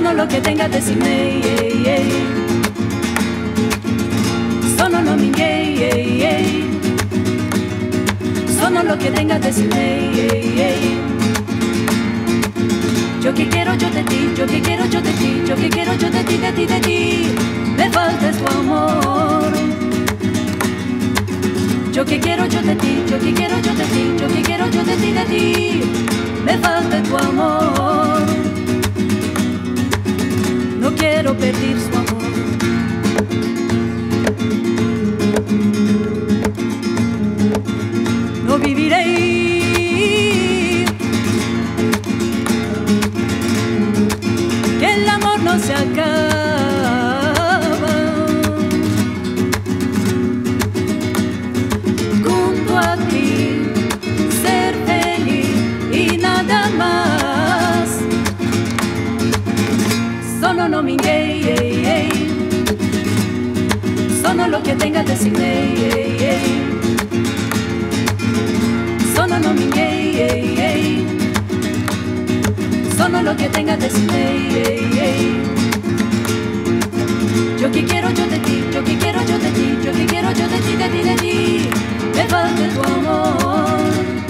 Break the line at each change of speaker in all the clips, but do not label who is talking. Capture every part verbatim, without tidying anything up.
sono lo che tenga decime, yeah, yeah. Sono nomi miei, yeah, yeah. Sono lo que tenga decime, yeah, yeah. Yo que quiero yo de ti, yo que quiero yo de ti, yo que quiero yo de ti, de ti, de ti. Me falta es tu amor. Yo que quiero yo de ti, yo que quiero yo de ti, yo que quiero yo de ti, de ti. Me falta tu amor. No quiero perder su amor. No viviré que el amor no se acaba. Junto a ti ser feliz y nada más. Sono nomi miei, yeah, yeah. Sono lo que tenga decime, yeah, yeah. Sono nomi miei, yeah, yeah. Sono lo que tenga decime, yeah, yeah. Yo que quiero yo de ti, yo que quiero yo de ti, yo que quiero yo de ti, de ti, de ti. Me falta tu amor.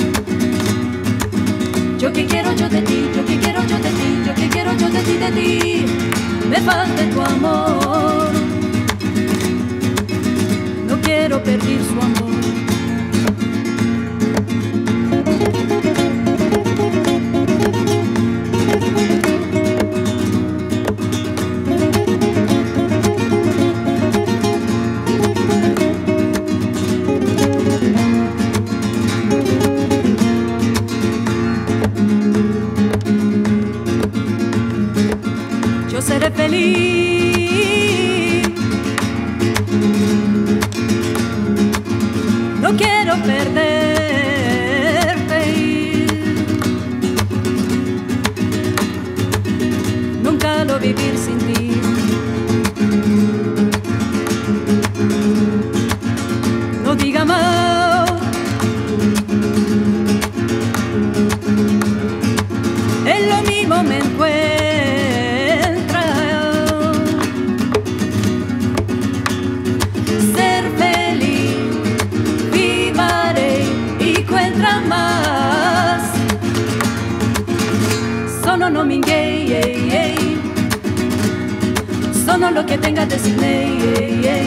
Yo que quiero yo de ti, yo que quiero yo de ti, yo que quiero yo de ti, de ti. Me falta tu amor. No quiero perder su amor. Yo seré feliz. No quiero perderte. Nunca lo vivir sin ti. No diga más. En lo mismo me encuentro. Sono nomi miei, yeah, yeah. Sono lo que tenga decime, yeah, yeah.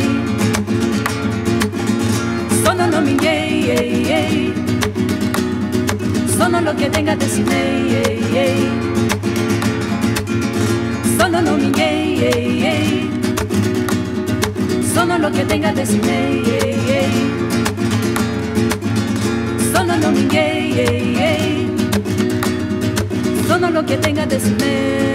Sono nomi miei, yeah, yeah. Sono lo que tenga decime, yeah, yeah. Sono nomi miei, yeah, yeah. Sono lo que tenga decime, yeah, yeah. Sono nomi miei, yeah, yeah. Sono lo que tenga decime.